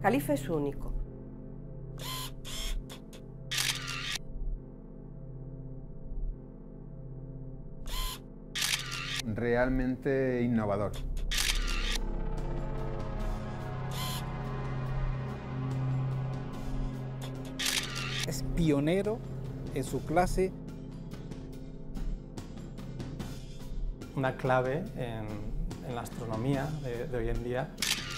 califa es único. Realmente innovador. Es pionero en su clase. Una clave en la astronomía de hoy en día.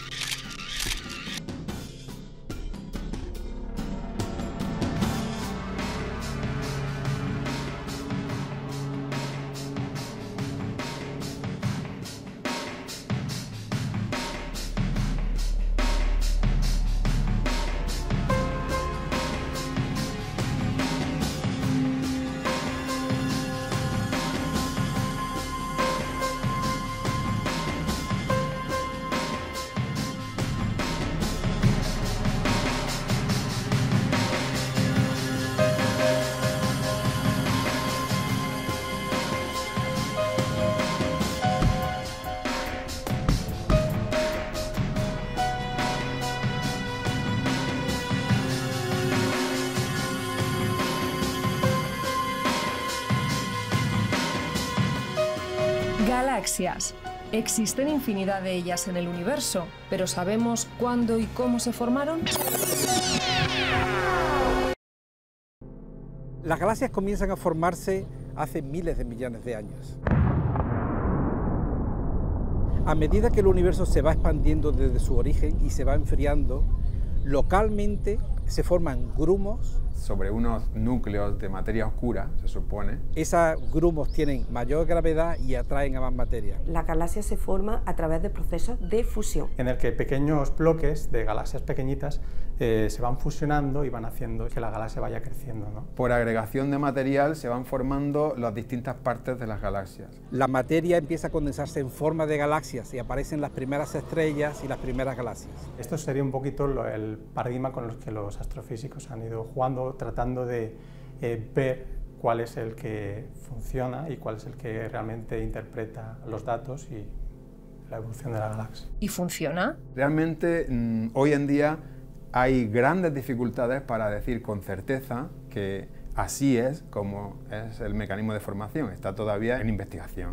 Galaxias. Existen infinidad de ellas en el universo, pero ¿sabemos cuándo y cómo se formaron? Las galaxias comienzan a formarse hace miles de millones de años. A medida que el universo se va expandiendo desde su origen y se va enfriando, localmente se forman grumos. Sobre unos núcleos de materia oscura, se supone. Esos grumos tienen mayor gravedad y atraen a más materia. La galaxia se forma a través de procesos de fusión. En el que pequeños bloques de galaxias pequeñitas se van fusionando y van haciendo que la galaxia vaya creciendo, ¿no? Por agregación de material se van formando las distintas partes de las galaxias. La materia empieza a condensarse en forma de galaxias y aparecen las primeras estrellas y las primeras galaxias. Esto sería un poquito el paradigma con el que los astrofísicos han ido jugando, tratando de ver cuál es el que funciona y cuál es el que realmente interpreta los datos y la evolución de la galaxia. ¿Y funciona? Realmente, hoy en día hay grandes dificultades para decir con certeza que así es como es el mecanismo de formación. Está todavía en investigación.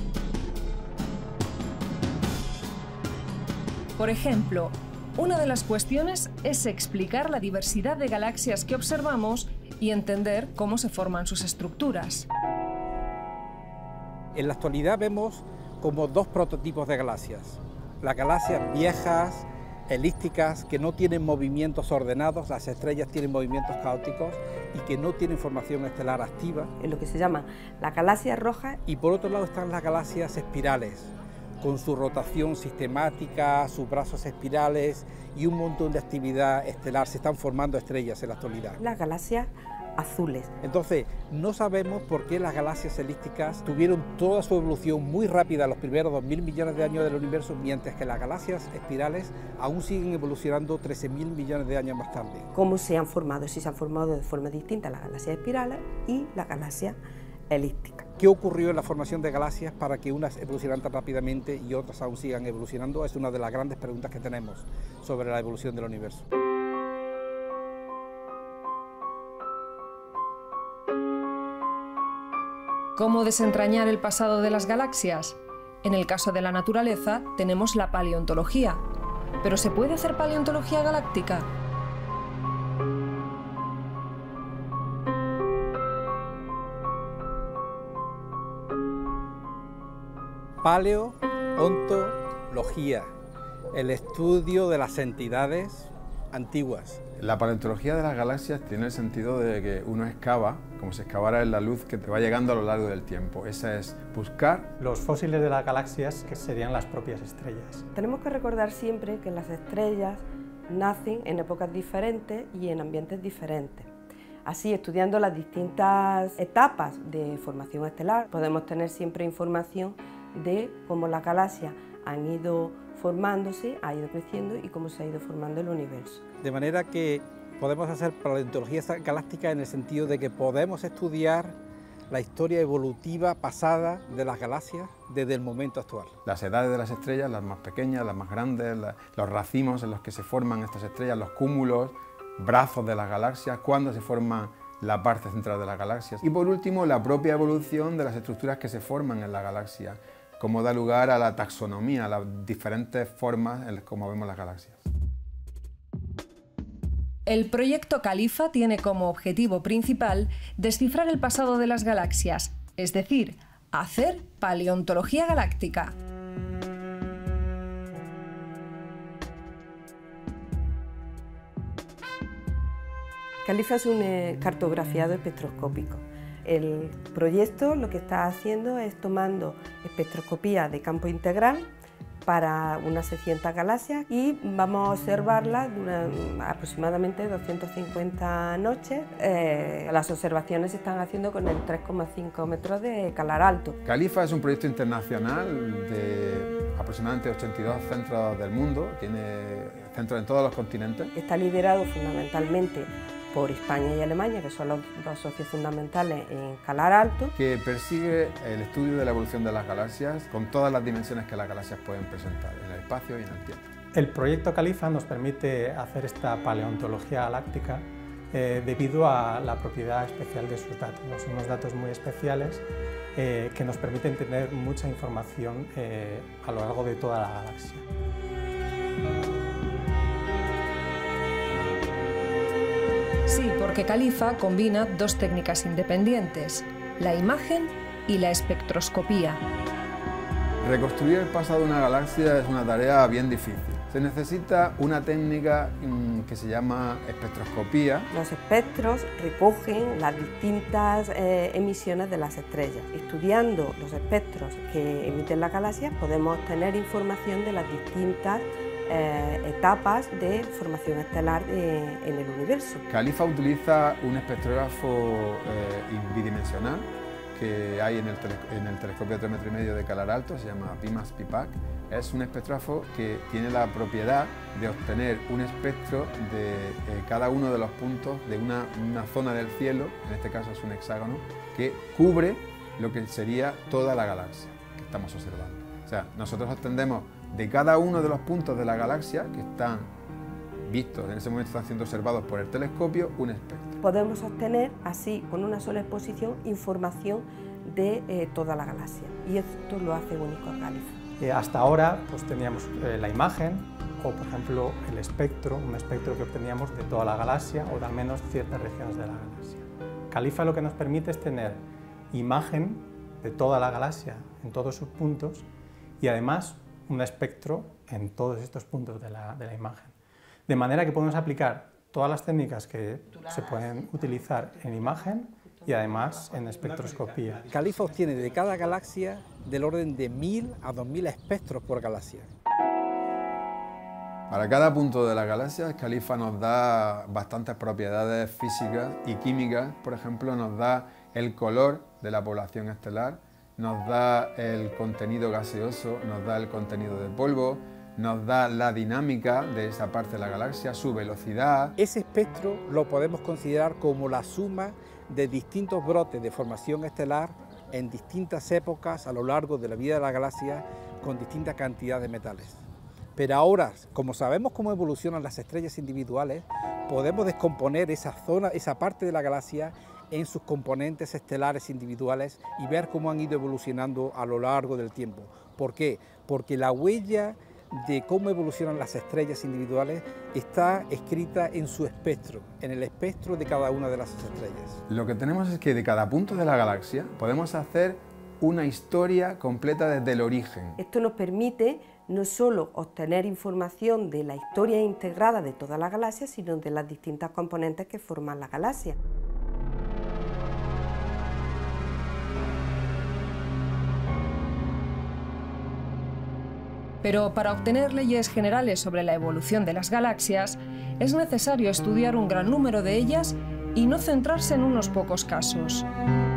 Por ejemplo, una de las cuestiones es explicar la diversidad de galaxias que observamos y entender cómo se forman sus estructuras. En la actualidad vemos como dos prototipos de galaxias. Las galaxias viejas, elípticas, que no tienen movimientos ordenados, las estrellas tienen movimientos caóticos y que no tienen formación estelar activa. En lo que se llama la galaxia roja. Y por otro lado están las galaxias espirales, con su rotación sistemática, sus brazos espirales y un montón de actividad estelar. Se están formando estrellas en la actualidad. Las galaxias azules. Entonces, no sabemos por qué las galaxias elípticas tuvieron toda su evolución muy rápida en los primeros 2000 millones de años del universo, mientras que las galaxias espirales aún siguen evolucionando 13.000 millones de años más tarde. ¿Cómo se han formado? Si se han formado de forma distinta las galaxias espirales y las galaxias elípticas. ¿Qué ocurrió en la formación de galaxias para que unas evolucionaran tan rápidamente y otras aún sigan evolucionando? Es una de las grandes preguntas que tenemos sobre la evolución del universo. ¿Cómo desentrañar el pasado de las galaxias? En el caso de la naturaleza tenemos la paleontología. ¿Pero se puede hacer paleontología galáctica? Paleontología, el estudio de las entidades antiguas. La paleontología de las galaxias tiene el sentido de que uno excava, como si excavara en la luz que te va llegando a lo largo del tiempo. Esa es buscar los fósiles de las galaxias, que serían las propias estrellas. Tenemos que recordar siempre que las estrellas nacen en épocas diferentes y en ambientes diferentes. Así, estudiando las distintas etapas de formación estelar, podemos tener siempre información de cómo las galaxias han ido formándose, ha ido creciendo y cómo se ha ido formando el universo. De manera que podemos hacer paleontología galáctica en el sentido de que podemos estudiar la historia evolutiva pasada de las galaxias desde el momento actual. Las edades de las estrellas, las más pequeñas, las más grandes, los racimos en los que se forman estas estrellas, los cúmulos, brazos de las galaxias, cuándo se forma la parte central de las galaxias. Y por último, la propia evolución de las estructuras que se forman en la galaxia, cómo da lugar a la taxonomía, a las diferentes formas en las que vemos las galaxias. El proyecto Califa tiene como objetivo principal descifrar el pasado de las galaxias, es decir, hacer paleontología galáctica. Califa es un cartografiado espectroscópico. El proyecto lo que está haciendo es tomando espectroscopía de campo integral para unas 600 galaxias y vamos a observarlas durante aproximadamente 250 noches. Las observaciones se están haciendo con el 3,5 metros de Calar Alto. Califa es un proyecto internacional de aproximadamente 82 centros del mundo, tiene centros en todos los continentes. Está liderado fundamentalmente por España y Alemania, que son los dos socios fundamentales en Calar Alto. Que persigue el estudio de la evolución de las galaxias con todas las dimensiones que las galaxias pueden presentar, en el espacio y en el tiempo. El proyecto Califa nos permite hacer esta paleontología galáctica debido a la propiedad especial de sus datos. Son unos datos muy especiales que nos permiten tener mucha información a lo largo de toda la galaxia. Sí, porque Califa combina dos técnicas independientes, la imagen y la espectroscopía. Reconstruir el pasado de una galaxia es una tarea bien difícil. Se necesita una técnica que se llama espectroscopía. Los espectros recogen las distintas emisiones de las estrellas. Estudiando los espectros que emiten las galaxias podemos obtener información de las distintas etapas de formación estelar en el universo. Califa utiliza un espectrógrafo bidimensional que hay en el telescopio de 3,5 metros de Calar Alto, se llama BIMAS-PIPAC. Es un espectrógrafo que tiene la propiedad de obtener un espectro de cada uno de los puntos de una zona del cielo, en este caso es un hexágono, que cubre lo que sería toda la galaxia que estamos observando. O sea, nosotros obtenemos de cada uno de los puntos de la galaxia que están vistos, en ese momento están siendo observados por el telescopio, un espectro. Podemos obtener así, con una sola exposición, información de toda la galaxia y esto lo hace único a Califa. Hasta ahora pues teníamos la imagen o, por ejemplo, el espectro, un espectro que obteníamos de toda la galaxia o de al menos ciertas regiones de la galaxia. Califa lo que nos permite es tener imagen de toda la galaxia en todos sus puntos y además un espectro en todos estos puntos de la imagen. De manera que podemos aplicar todas las técnicas que se pueden utilizar en imagen y además en espectroscopía. Califa obtiene de cada galaxia del orden de 1000 a 2000 espectros por galaxia. Para cada punto de la galaxia, Califa nos da bastantes propiedades físicas y químicas. Por ejemplo, nos da el color de la población estelar, nos da el contenido gaseoso, nos da el contenido de polvo, nos da la dinámica de esa parte de la galaxia, su velocidad. Ese espectro lo podemos considerar como la suma de distintos brotes de formación estelar en distintas épocas a lo largo de la vida de la galaxia con distinta cantidad de metales. Pero ahora, como sabemos cómo evolucionan las estrellas individuales, podemos descomponer esa zona, esa parte de la galaxia en sus componentes estelares individuales y ver cómo han ido evolucionando a lo largo del tiempo. ¿Por qué? Porque la huella de cómo evolucionan las estrellas individuales está escrita en su espectro, en el espectro de cada una de las estrellas. Lo que tenemos es que de cada punto de la galaxia podemos hacer una historia completa desde el origen. Esto nos permite no solo obtener información de la historia integrada de toda la galaxia, sino de las distintas componentes que forman la galaxia. Pero para obtener leyes generales sobre la evolución de las galaxias, es necesario estudiar un gran número de ellas y no centrarse en unos pocos casos.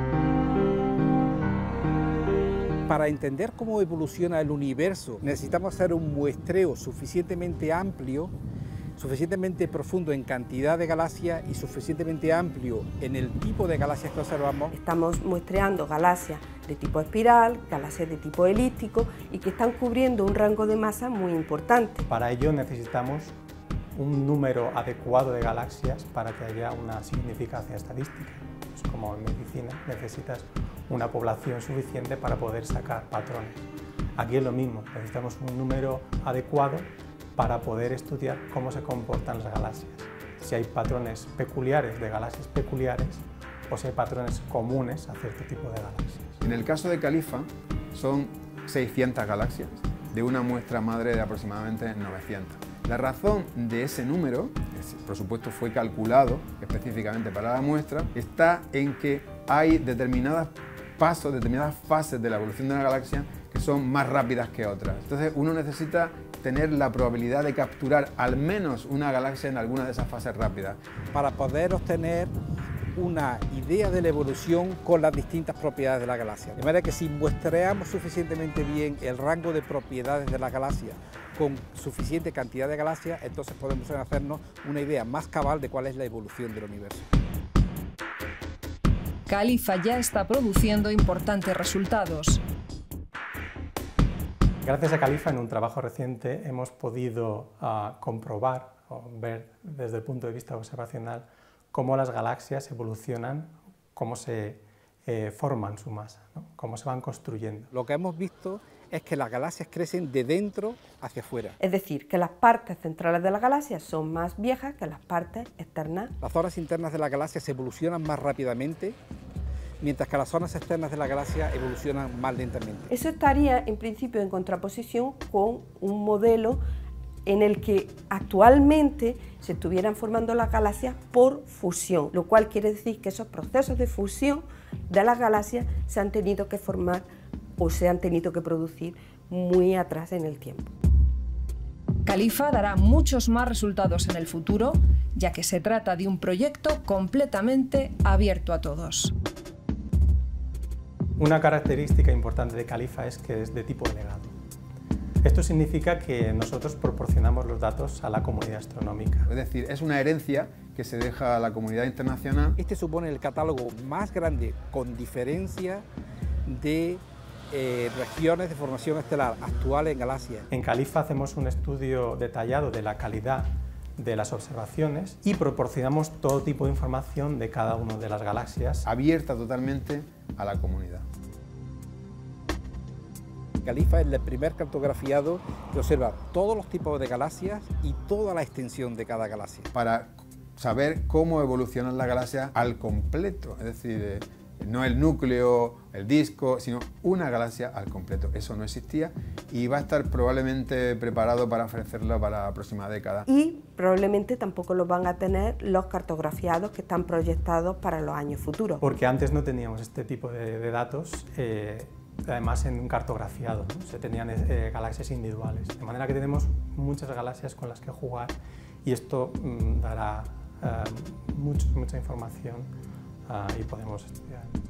Para entender cómo evoluciona el universo, necesitamos hacer un muestreo suficientemente amplio suficientemente profundo en cantidad de galaxias y suficientemente amplio en el tipo de galaxias que observamos. Estamos muestreando galaxias de tipo espiral, galaxias de tipo elíptico y que están cubriendo un rango de masa muy importante. Para ello necesitamos un número adecuado de galaxias para que haya una significancia estadística. Es como en medicina, necesitas una población suficiente para poder sacar patrones. Aquí es lo mismo, necesitamos un número adecuado para poder estudiar cómo se comportan las galaxias, si hay patrones peculiares de galaxias peculiares o si hay patrones comunes a cierto tipo de galaxias. En el caso de Califa son 600 galaxias de una muestra madre de aproximadamente 900. La razón de ese número, que por supuesto fue calculado específicamente para la muestra, está en que hay determinadas fases de la evolución de una galaxia que son más rápidas que otras. Entonces uno necesita tener la probabilidad de capturar al menos una galaxia en alguna de esas fases rápidas. Para poder obtener una idea de la evolución con las distintas propiedades de la galaxia. De manera que si muestreamos suficientemente bien el rango de propiedades de la galaxia con suficiente cantidad de galaxias, entonces podemos hacernos una idea más cabal de cuál es la evolución del universo. Califa ya está produciendo importantes resultados. Gracias a Califa, en un trabajo reciente, hemos podido comprobar o ver desde el punto de vista observacional cómo las galaxias evolucionan, cómo se forman su masa, ¿no? Cómo se van construyendo. Lo que hemos visto es que las galaxias crecen de dentro hacia afuera. Es decir, que las partes centrales de la galaxia son más viejas que las partes externas. Las zonas internas de la galaxia se evolucionan más rápidamente, mientras que las zonas externas de la galaxia evolucionan más lentamente. Eso estaría en principio en contraposición con un modelo en el que actualmente se estuvieran formando las galaxias por fusión, lo cual quiere decir que esos procesos de fusión de las galaxias se han tenido que formar o se han tenido que producir muy atrás en el tiempo. Califa dará muchos más resultados en el futuro, ya que se trata de un proyecto completamente abierto a todos. Una característica importante de Califa es que es de tipo legado. Esto significa que nosotros proporcionamos los datos a la comunidad astronómica. Es decir, es una herencia que se deja a la comunidad internacional. Este supone el catálogo más grande, con diferencia, de regiones de formación estelar actuales en galaxias. En Califa hacemos un estudio detallado de la calidad de las observaciones y proporcionamos todo tipo de información de cada una de las galaxias. Abierta totalmente a la comunidad. Califa es el primer cartografiado que observa todos los tipos de galaxias y toda la extensión de cada galaxia. Para saber cómo evolucionan las galaxias al completo, es decir, no el núcleo, el disco, sino una galaxia al completo. Eso no existía y va a estar probablemente preparado para ofrecerlo para la próxima década. Y probablemente tampoco lo van a tener los cartografiados que están proyectados para los años futuros. Porque antes no teníamos este tipo de datos, además en un cartografiado, ¿no? Se tenían galaxias individuales. De manera que tenemos muchas galaxias con las que jugar y esto dará mucha información y podemos estudiar.